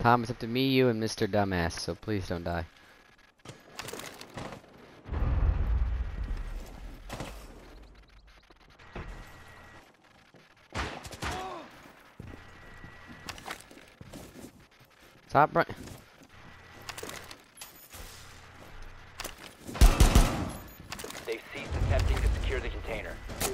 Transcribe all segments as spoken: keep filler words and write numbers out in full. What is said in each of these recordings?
Tom, it's up to me, you, and Mister Dumbass, so please don't die. Stop running. They've ceased attempting to secure the container.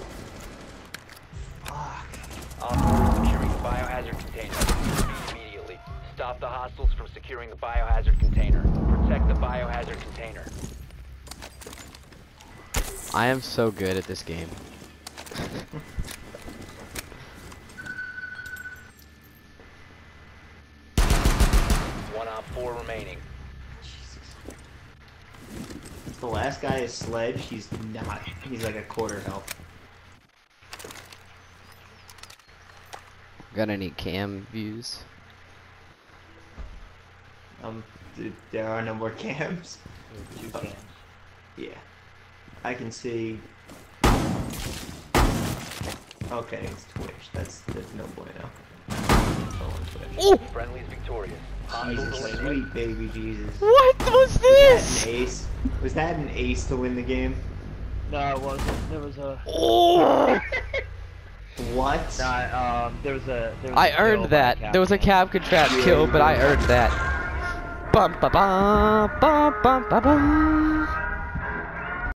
Fuck. Operators securing the biohazard container. Immediately. Stop the hostiles from securing the biohazard container. Protect the biohazard container. I am so good at this game. One on four remaining. The last guy is Sledge. He's not. He's like a quarter health. Got any cam views? Um, th there are no more cams. Two Oh. cams. Yeah, I can see. Okay, it's Twitch. That's there's no bueno. Oh, on Twitch. Friendly's victorious. Jesus, Hostiles eliminated. sweet baby Jesus. What was Was this? that an ace? Was that an ace to win the game? No, it wasn't. There was a. Oh! What? Nah, um, there was a. There was I a kill earned by that. Captain. There was a Capcom trap kill, but I earned that. Bum ba bum bum bum ba bum.